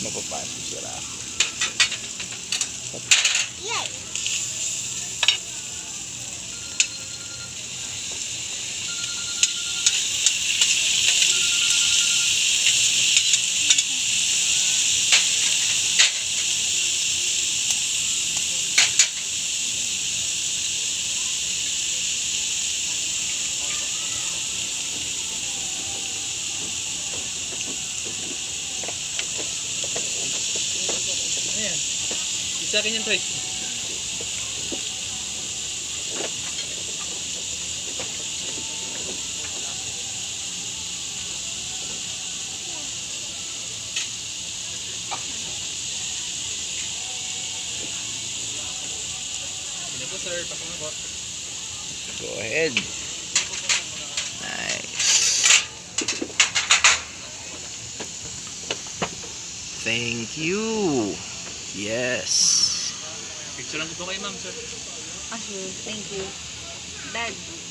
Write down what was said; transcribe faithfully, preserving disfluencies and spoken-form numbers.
Mapapasok si Rafi. Yay! Ayan. Isa akin yung try. Sino po sir? Pasok na po. Go ahead. Nice. Thank you. Yes. Picture lang ko po kay ma'am sir. Ah, sure. Thank you. Dad.